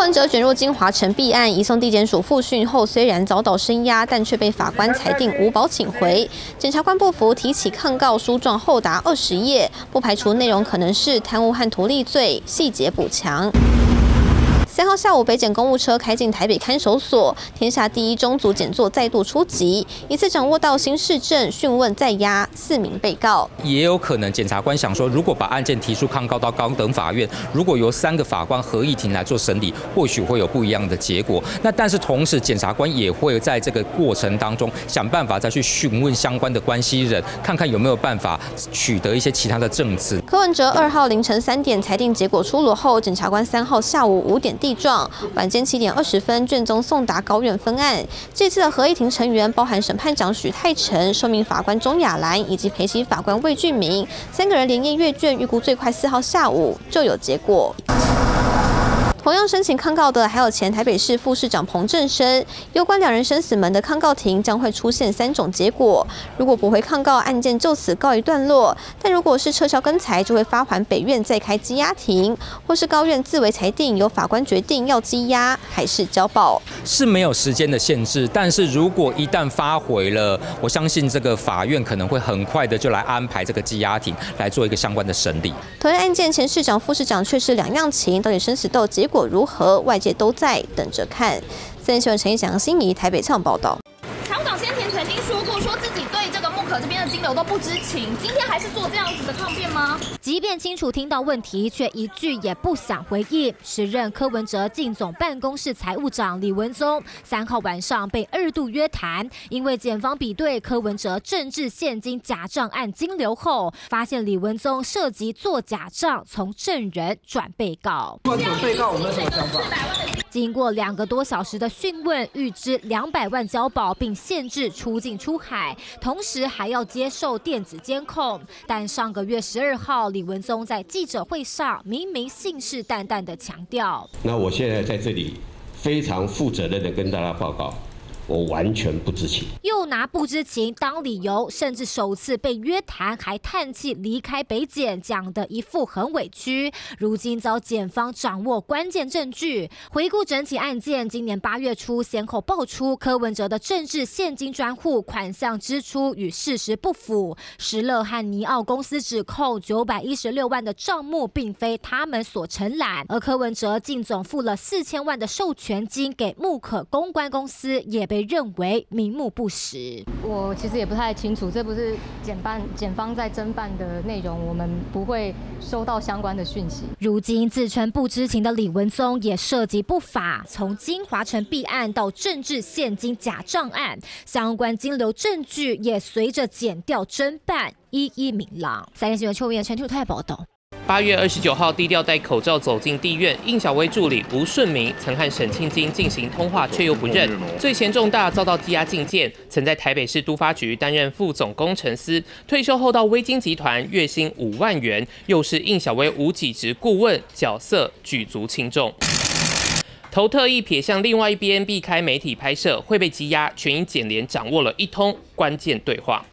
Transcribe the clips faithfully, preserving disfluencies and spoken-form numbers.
文哲卷入金华城弊案，移送地检署复讯后，虽然遭到声押，但却被法官裁定无保请回。检察官不服，提起抗告书状厚达二十页，不排除内容可能是贪污和图利罪，细节补强。 三号下午，北检公务车开进台北看守所，天下第一中组检座再度出击，一次掌握到新市政，讯问在押四名被告。 也有可能检察官想说，如果把案件提出抗告到高等法院，如果由三个法官合议庭来做审理，或许会有不一样的结果。那但是同时，检察官也会在这个过程当中想办法再去询问相关的关系人，看看有没有办法取得一些其他的证词。 柯文哲二号凌晨三点裁定结果出炉后，检察官三号下午五点。 地状，晚间七点二十分，卷宗送达高院分案。这次的合议庭成员包含审判长许泰成、受命法官钟雅兰以及陪席法官魏俊明，三个人连夜阅卷，预估最快四号下午就有结果。 同样申请抗告的还有前台北市副市长彭振声，有关两人生死门的抗告庭将会出现三种结果。如果驳回抗告，案件就此告一段落；但如果是撤销更裁，就会发还北院再开羁押庭，或是高院自为裁定，由法官决定要羁押还是交保。 是没有时间的限制，但是如果一旦发回了，我相信这个法院可能会很快的就来安排这个羁押庭来做一个相关的审理。 同样案件，前市长、副市长却是两样情，到底生死斗结果 果如何，外界都在等着看。三立新闻陈义祥、心怡台北采访报道。 厂长先前曾经说过，说自己对这个木可这边的金流都不知情，今天还是做这样子的抗辩吗？ 即便清楚听到问题，却一句也不想回应。时任柯文哲进总办公室财务长李文宗，三号晚上被二度约谈，因为检方比对柯文哲政治现金假账案金流后，发现李文宗涉及做假账，从证人转被告。 转被告，我们有什么想法？ 经过两个多小时的讯问，预支两百万交保，并限制出境出海，同时还要接受电子监控。但上个月十二号，李文宗在记者会上明明信誓旦旦地强调：“ 那我现在在这里非常负责任地跟大家报告。” 我完全不知情， 又拿不知情当理由，甚至首次被约谈还叹气离开北检，讲得一副很委屈。如今遭检方掌握关键证据。回顾整起案件，今年八月初先后爆出柯文哲的政治现金专户款项支出与事实不符，石乐和尼奥公司指控九百一十六万的账目并非他们所承揽，而柯文哲竟总付了四千万的授权金给木可公关公司，也被 认为名目不实， 我其实也不太清楚，这不是检办检方在侦办的内容，我们不会收到相关的讯息。 如今自称不知情的李文宗也涉及不法，从金华城弊案到政治现金假账案，相关金流证据也随着检调侦办一一明朗。三立新闻邱文陈秋泰报道。 八月二十九号，低调戴口罩走进地院，应小薇助理吴顺明曾和沈庆金进行通话，却又不认，罪嫌重大，遭到羁押禁见。曾在台北市都发局担任副总工程师，退休后到威金集团，月薪五万元，又是应小薇无给职顾问，角色举足轻重。 头特意撇向另外一边，避开媒体拍摄，会被羁押，全因检联掌握了一通关键对话。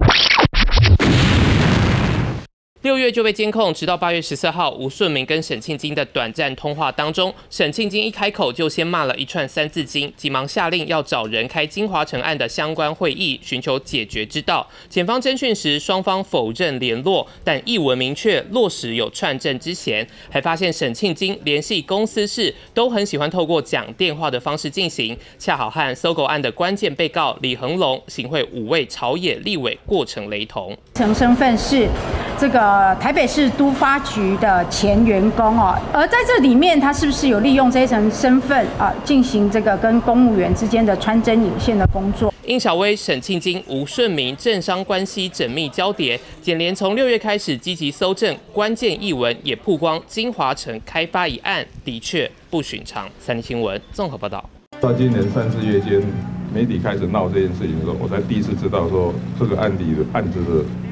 六月就被监控，直到八月十四号，吴顺明跟沈庆金的短暂通话当中，沈庆金一开口就先骂了一串三字经，急忙下令要找人开金华城案的相关会议，寻求解决之道。检方侦讯时，双方否认联络，但一文明确落实有串证之嫌，还发现沈庆金联系公司事都很喜欢透过讲电话的方式进行，恰好和搜狗案的关键被告李恒龙、行贿五位朝野立委过程雷同。 曾身份是 这个台北市都发局的前员工哦，而在这里面，他是不是有利用这一层身份啊，进行这个跟公务员之间的穿针引线的工作？ 应小薇、沈庆金、吴顺明政商关系缜密交叠，检联从六月开始积极搜证，关键译文也曝光金华城开发一案的确不寻常。三立新闻综合报道。 到今年三四月间，媒体开始闹这件事情的时候，我才第一次知道说这个案例的案子的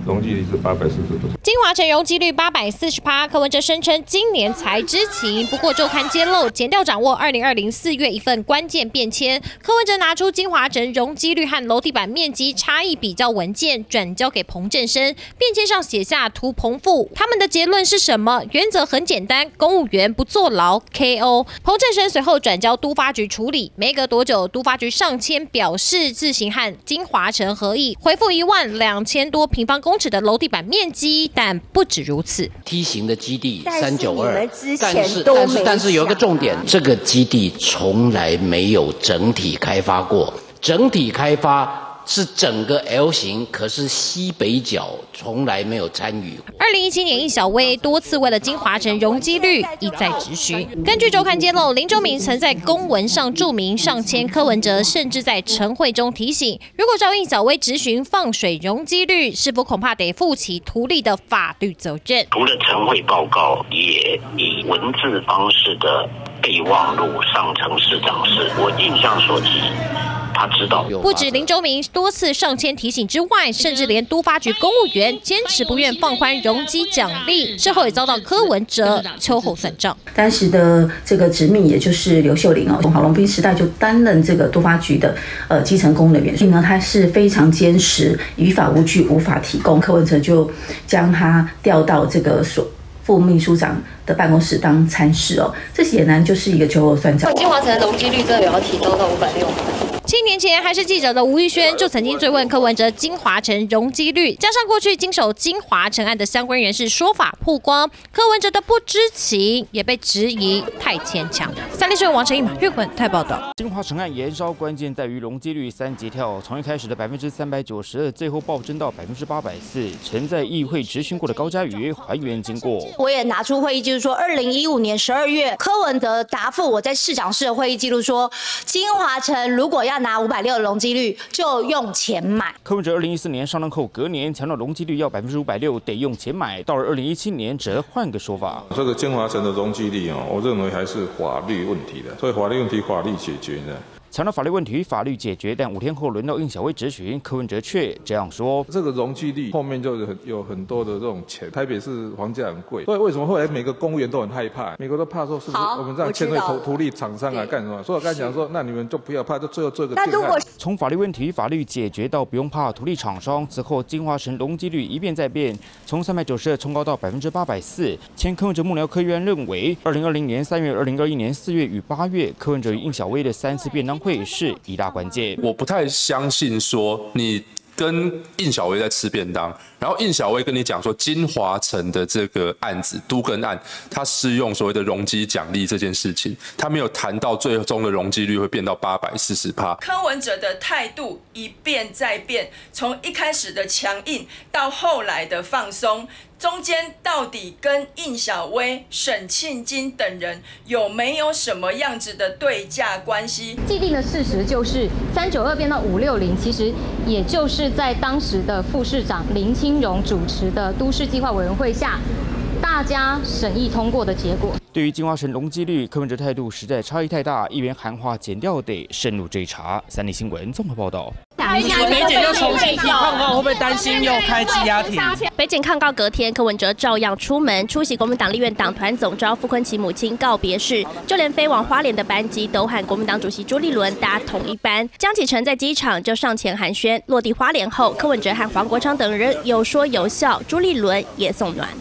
容积率是八百四十%。 金华城容积率八百四十趴，柯文哲声称今年才知情。不过周刊揭露，检调掌握二零二零四月一份关键变迁，柯文哲拿出金华城容积率和楼地板面积差异比较文件，转交给彭振声，变迁上写下图彭富。他们的结论是什么？原则很简单，公务员不坐牢 K O。彭振声随后转交都发局处理，没隔多久，都发局上签表示自行和金华城合意，回复一万两千多平方公尺的楼地板面积。但不止如此， 梯形的基地三九二，但是但是但是有一个重点，这个基地从来没有整体开发过，整体开发。是整个 L 型，可是西北角从来没有参与。 二零一七年，易小薇多次为了金华城容积率一再质询。根据周刊揭露，林周明曾在公文上注明上签柯文哲，甚至在晨会中提醒，如果照易小薇质询放水容积率，是否恐怕得负起图利的法律责任？ 除了晨会报告，也以文字方式的备忘录上呈市长室。我印象所及。他知道， 不止林周明多次上签提醒之外，甚至连都发局公务员坚持不愿放宽容积奖励，事后也遭到柯文哲秋后算账。 当时的这个执秘，也就是刘秀玲哦，从郝龙斌时代就担任这个都发局的呃基层公务员，所以呢，他是非常坚持于法无据，无法提供。柯文哲就将他调到这个所。副秘书长的办公室当参事哦，这显然就是一个秋后算账。 金华城的容积率真的有要提高到五百六。 七年前还是记者的吴玉轩就曾经追问柯文哲金华城容积率，加上过去经手金华城案的相关人士说法曝光，柯文哲的不知情也被质疑太牵强。三立新闻王成义、马月文台报道。 金华城案延烧关键在于容积率三级跳，从一开始的百分之三百九十二，最后暴增到百分之八百四。曾在议会质询过的高嘉瑜还原经过。 我也拿出会议记录说，二零一五年十二月，柯文哲答复我在市长室的会议记录说，金华城如果要拿五百六的容积率，就用钱买。 柯文哲二零一四年上任后，隔年强调容积率要百分之五百六，得用钱买。到了二零一七年，则换个说法。 这个金华城的容积率哦，我认为还是法律问题的，所以法律问题法律解决的。 强调法律问题法律解决，但五天后轮到应小薇质询，柯文哲却这样说： 这个容积率后面就有很有很多的这种钱，台北市房价很贵，所以为什么后来每个公务员都很害怕？美国都怕说是不是我们这样签对图图利厂商啊干什么？所以我刚才讲说，那你们就不要怕，就最后做一个定案。 从法律问题法律解决到不用怕图利厂商，之后金华城容积率一变再变，从三百九十二冲高到百分之八百四。前柯文哲幕僚柯玉安认为，二零二零年三月、二零二一年四月与八月，柯文哲与应小薇的三次便当会是一大关键。 我不太相信说你跟应小薇在吃便当，然后应小薇跟你讲说金华城的这个案子都更案，它适用所谓的容积奖励这件事情，他没有谈到最终的容积率会变到八百四十趴。 柯文哲的态度一变再变，从一开始的强硬到后来的放松。中间到底跟应小薇、沈庆金等人有没有什么样子的对价关系？ 既定的事实就是三九二变到五六零，其实也就是在当时的副市长林清荣主持的都市计划委员会下，大家审议通过的结果。 对于金华城容积率，柯文哲态度实在差异太大，议员喊话检调得深入追查。三立新闻综合报道。 北检又重新提抗告，会不会担心又开羁押庭？ 北检抗告隔天，柯文哲照样出门出席国民党立院党团总召傅昆萁母亲告别式，就连飞往花莲的班机都和国民党主席朱立伦搭同一班。江启臣在机场就上前寒暄，落地花莲后，柯文哲和黄国昌等人有说有笑，朱立伦也送暖。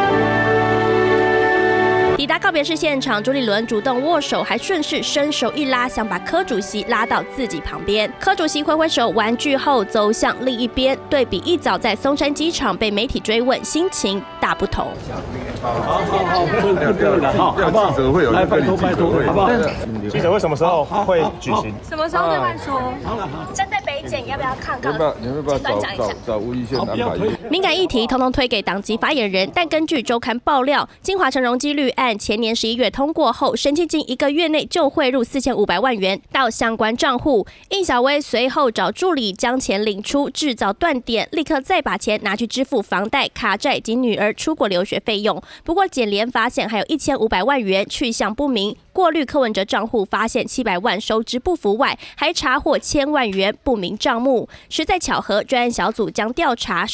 抵达告别式现场，朱立伦主动握手，还顺势伸手一拉，想把柯主席拉到自己旁边。柯主席挥挥手完句后，走向另一边，对比一早在松山机场被媒体追问，心情大不同。 好好好，不要了哈，好不好？记者会有，来拜托拜托，好不好？ 记者会什么时候会举行？ 什么时候对外说？针对北检要不要抗告？ 要不要？你要不要找找找吴怡轩安排？ 敏感议题通通推给党籍发言人，但根据周刊爆料，金华城容积率案前年十一月通过后，沈庆金一个月内就汇入四千五百万元到相关账户。应小薇随后找助理将钱领出，制造断点，立刻再把钱拿去支付房贷、卡债及女儿出国留学费用。不过检联发现还有一千五百万元去向不明，过滤柯文哲账户发现七百万收支不符外，还查获千万元不明账目。实在巧合，专案小组将调查是否有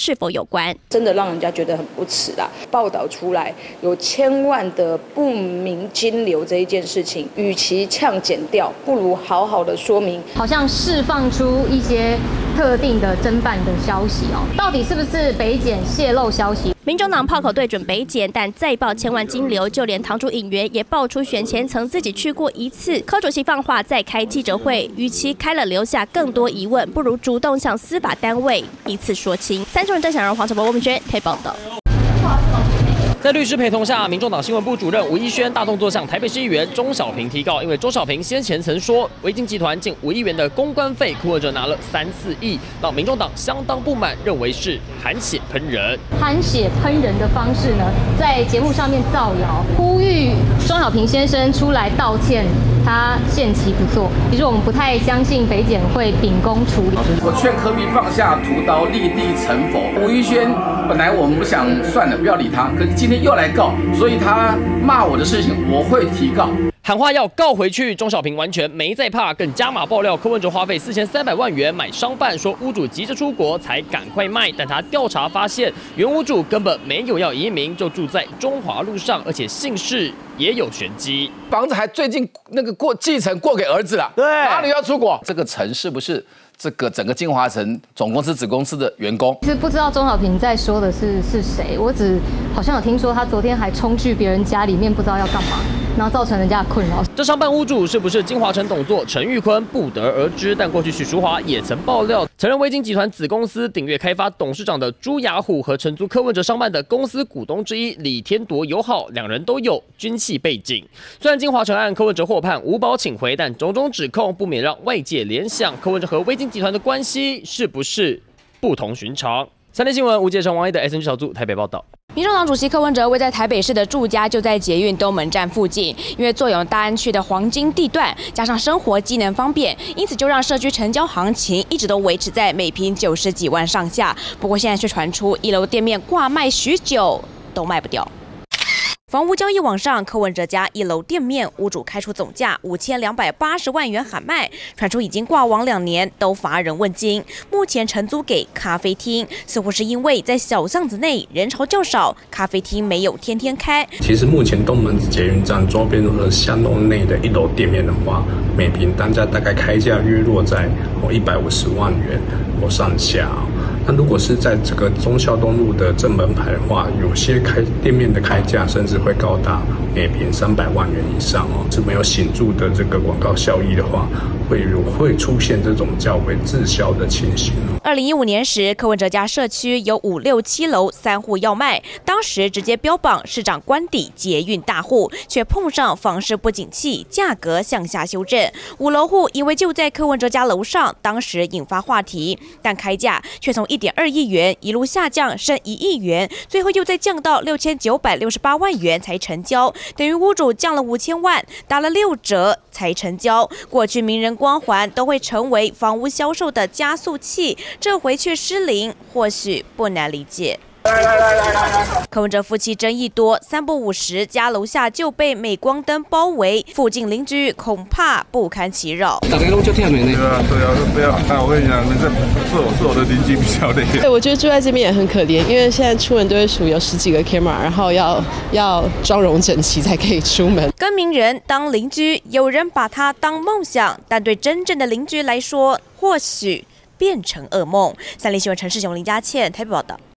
关。 真的让人家觉得很不耻啦！报道出来有千万的不明金流这一件事情，与其呛减掉，不如好好的说明。 好像释放出一些特定的侦办的消息哦，到底是不是北检泄露消息？ 民众党炮口对准北检，但再爆千万金流，就连堂主尹元也爆出选前曾自己去过一次。柯主席放话再开记者会，与其开了留下更多疑问，不如主动向司法单位一次说清。三重人郑祥荣、黄小博、郭明轩台报道。 在律师陪同下，民众党新闻部主任吴怡萱大动作向台北市议员钟小平提告，因为钟小平先前曾说，维京集团近五亿元的公关费，柯文哲拿了三四亿，让民众党相当不满，认为是含血喷人。 含血喷人的方式呢，在节目上面造谣，呼吁钟小平先生出来道歉。他限期不做，其实我们不太相信北检会秉公处理。 我劝柯 P 放下屠刀，立地成佛。吴怡萱本来我们不想算了，不要理他，可是今天又来告，所以他骂我的事情我会提告。 喊话要告回去，钟小平完全没在怕，更加码爆料柯文哲花费四千三百万元买商办，说屋主急着出国才赶快卖，但他调查发现，原屋主根本没有要移民，就住在中华路上，而且姓氏也有玄机， 房子还最近那个过继承过给儿子了，对，哪里要出国？这个城是不是这个整个金华城总公司子公司的员工？ 其实不知道钟小平在说的是是谁，我只好像有听说他昨天还冲去别人家里面，不知道要干嘛。然后造成人家的困扰。 这商办屋主是不是金华城董座陈玉坤不得而知，但过去许淑华也曾爆料，承认维京集团子公司鼎越开发董事长的朱雅虎和承租柯文哲商办的公司股东之一李天铎友好，两人都有军系背景。虽然金华城案柯文哲获判无保请回，但种种指控不免让外界联想柯文哲和维京集团的关系是不是不同寻常。三立新闻吴杰成、王一的 S N G 小组台北报道。 民众党主席柯文哲位在台北市的住家就在捷运东门站附近，因为坐拥大安区的黄金地段，加上生活机能方便，因此就让社区成交行情一直都维持在每坪九十几万上下。不过现在却传出一楼店面挂卖许久都卖不掉。房屋交易网上，柯文哲家一楼店面屋主开出总价五千两百八十万元喊卖，传出已经挂网两年，都乏人问津。目前承租给咖啡厅，似乎是因为在小巷子内人潮较少，咖啡厅没有天天开。 其实目前东门捷运站周边和巷弄内的一楼店面的话，每坪单价大概开价约落在哦一百五十万元或上下。那如果是在这个忠孝东路的正门牌的话，有些开店面的开价甚至会高达每坪三百万元以上哦，是没有显著的这个广告效益的话，会有会出现这种较为滞销的情形哦。 二零一五年时，柯文哲家社区有五六七楼三户要卖，当时直接标榜市长官邸捷运大户，却碰上房市不景气，价格向下修正。五楼户因为就在柯文哲家楼上，当时引发话题，但开价却从一点二亿元一路下降剩一亿元，最后又再降到六千九百六十八万元才成交，等于屋主降了五千万，打了六折才成交。过去名人光环都会成为房屋销售的加速器，这回却失灵，或许不难理解。柯文哲夫妻争议多，三不五时家楼下就被镁光灯包围，附近邻居恐怕不堪其扰。 大家都就天美呢。对啊，对啊，不要。那我跟你讲，那这是我是我的邻居比较累。 对，我觉得住在这边也很可怜，因为现在出门都会数有十几个 camera， 然后要要妆容整齐才可以出门。 跟名人当邻居，有人把他当梦想，但对真正的邻居来说，或许变成噩梦。三立新闻陈世雄、林佳倩台北报道。